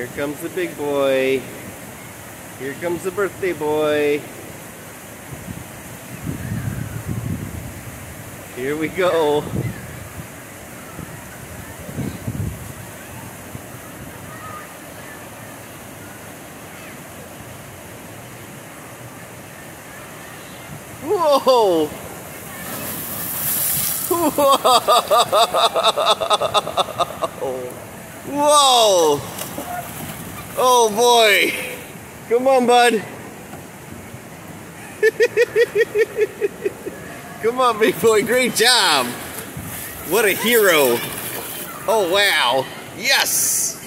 Here comes the big boy. Here comes the birthday boy. Here we go. Whoa! Whoa! Oh boy! Come on, bud! Come on, big boy, great job! What a hero! Oh wow! Yes!